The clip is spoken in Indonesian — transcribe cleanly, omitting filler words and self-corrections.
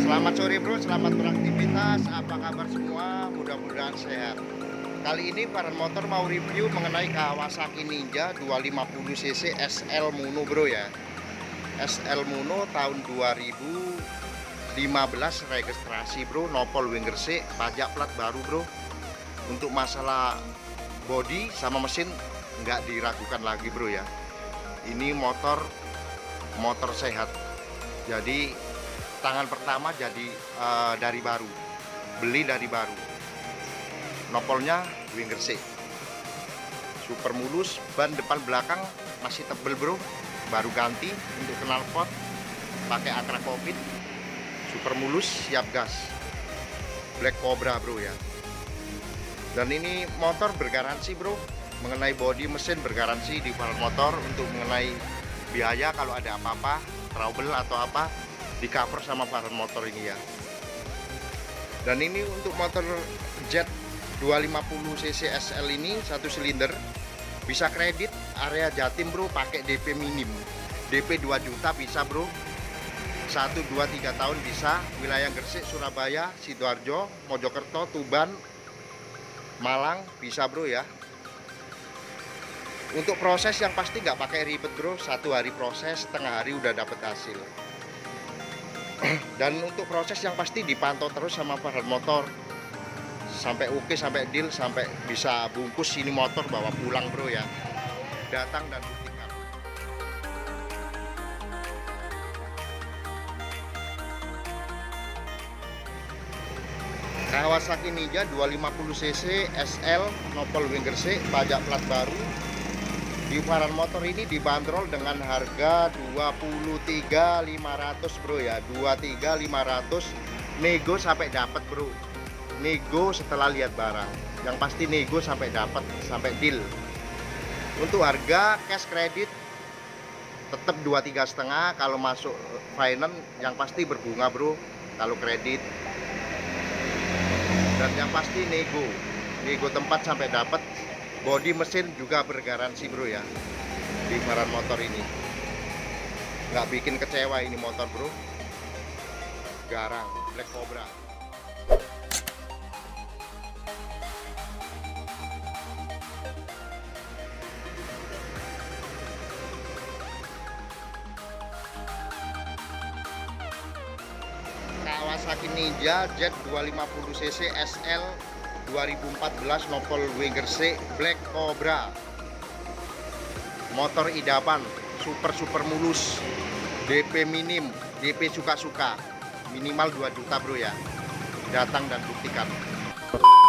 Selamat sore bro, selamat beraktivitas. Apa kabar semua? Mudah-mudahan sehat. Kali ini para motor mau review mengenai Kawasaki Ninja 250cc SL Mono bro ya. SL Mono tahun 2015 registrasi bro, nopol winger C, pajak plat baru bro. Untuk masalah bodi sama mesin nggak diragukan lagi bro ya. Ini motor sehat. Jadi tangan pertama jadi dari baru, beli dari baru. Nopolnya winger C, super mulus. Ban depan belakang masih tebel bro, baru ganti. Untuk knalpot pakai Akra Covid, super mulus, siap gas. Black Cobra bro ya. Dan ini motor bergaransi bro, mengenai bodi mesin bergaransi di Farhan Motor. Untuk mengenai biaya kalau ada apa-apa, trouble atau apa, di cover sama Farhan Motor ini ya. Dan ini untuk motor jet 250cc SL ini, satu silinder, bisa kredit area Jatim bro, pakai DP minim. DP 2 juta bisa bro, 1, 2, 3 tahun bisa. Wilayah Gresik, Surabaya, Sidoarjo, Mojokerto, Tuban, Malang bisa bro ya. Untuk proses yang pasti nggak pakai ribet bro, 1 hari proses, setengah hari udah dapet hasil. Dan untuk proses yang pasti dipantau terus sama Farhan Motor sampai oke, sampai deal, sampai bisa bungkus ini motor bawa pulang bro ya. Datang dan buktikan. Kawasaki Ninja 250cc SL, nopol winger C, pajak plat baru. Di Farhan Motor ini dibanderol dengan harga 23.500 bro ya, 23.500. Nego sampai dapat bro, nego setelah lihat barang. Yang pasti nego sampai dapat, sampai deal. Untuk harga cash kredit tetap 23,5. Kalau masuk finance yang pasti berbunga bro kalau kredit. Dan yang pasti nego tempat sampai dapat. Bodi mesin juga bergaransi bro ya di Farhan Motor ini. Nggak bikin kecewa ini motor bro. Garang, Black Cobra. Kawasaki Ninja Jet 250cc SL 2014, nopol winger C, Black Cobra. Motor idaman, super mulus, DP minim, DP suka-suka, minimal 2 juta bro ya. Datang dan buktikan.